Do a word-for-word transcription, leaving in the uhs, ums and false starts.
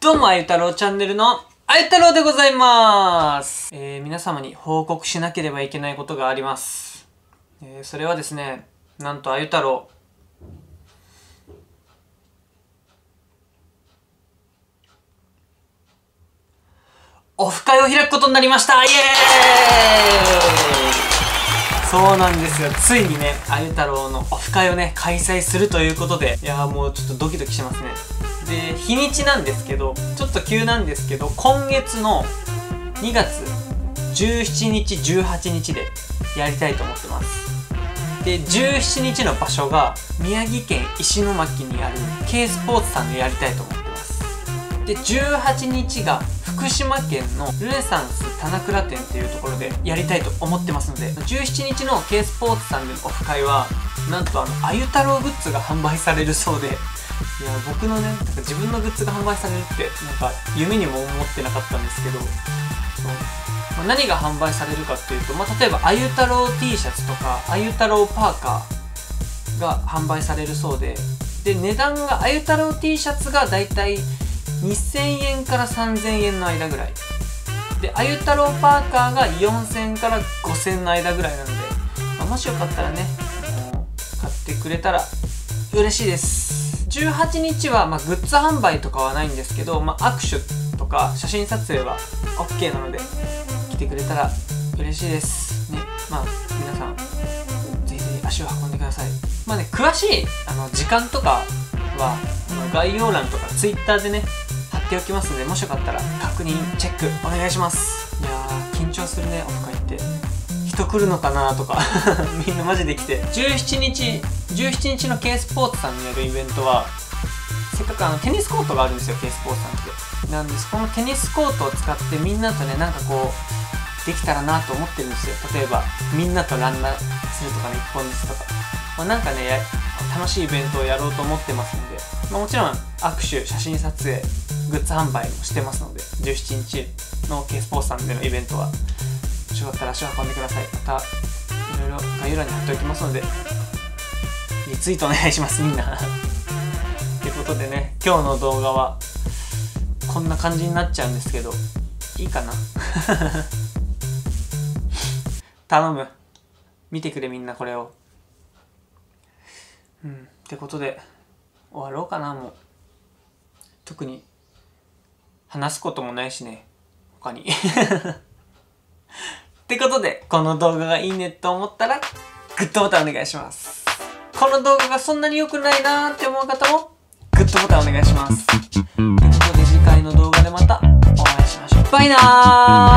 どうも、あゆ太郎チャンネルのあゆ太郎でございます。えー、皆様に報告しなければいけないことがあります。えー、それはですね、なんとあゆ太郎、オフ会を開くことになりました。イエーイ！そうなんですよ。ついにね、あゆ太郎のオフ会をね、開催するということで、いやーもうちょっとドキドキしてますね。で、日にちなんですけど、ちょっと急なんですけど、今月のにがつじゅうしちにち、じゅうはちにちでやりたいと思ってます。で、じゅうしちにちの場所が宮城県石巻にある K スポーツさんでやりたいと思ってます。で、じゅうはちにちが福島県のルネサンス棚倉店っていうところでやりたいと思ってますので、じゅうしちにちの K スポーツさんでのオフ会は、なんとあの、あゆ太郎グッズが販売されるそうで、いや、僕のね、なんか自分のグッズが販売されるって、なんか夢にも思ってなかったんですけど、そうまあ、何が販売されるかっていうと、まあ、例えば、あゆ太郎 T シャツとか、あゆ太郎パーカーが販売されるそうで、で、値段が、あゆ太郎 T シャツがだいたいにせんえんからさんぜんえんの間ぐらい。で、あゆ太郎パーカーがよんせんからごせんの間ぐらいなので、まあ、もしよかったらね、もう買ってくれたら嬉しいです。じゅうはちにちは、まあ、グッズ販売とかはないんですけど、まあ、握手とか写真撮影は オーケー なので、来てくれたら嬉しいです。ね、まあ、皆さん、ぜひぜひ足を運んでください。まあね、詳しいあの時間とかは、あの概要欄とか ツイッター でね、貼っておきますので、もしよかったら確認、チェックお願いします。いやー、緊張するね、オフ会って。人来るのかなとかみんなマジで来て。じゅうしちにち、じゅうしちにちの K スポーツさんにやるイベントは、せっかくあのテニスコートがあるんですよ、K スポーツさんって。なんです、このテニスコートを使ってみんなとね、なんかこう、できたらなと思ってるんですよ。例えば、みんなとランナーするとかね、一本ずつとか。まあ、なんかねや、楽しいイベントをやろうと思ってますので、まあ、もちろん握手、写真撮影、グッズ販売もしてますので、じゅうしちにちの K スポーツさんでのイベントは、もしよかったら足を運んでください。また、いろいろ概要欄に貼っておきますので、リツイートお願いします、みんな。ということでね、今日の動画は、こんな感じになっちゃうんですけど、いいかな頼む。見てくれ、みんなこれを。うん。ってことで、終わろうかな、もう。特に、話すこともないしね、他に。ってことで、この動画がいいねと思ったら、グッドボタンお願いします。この動画がそんなに良くないなーって思う方も、グッドボタンお願いします。ということで、次回の動画でまたお会いしましょう。バイナー！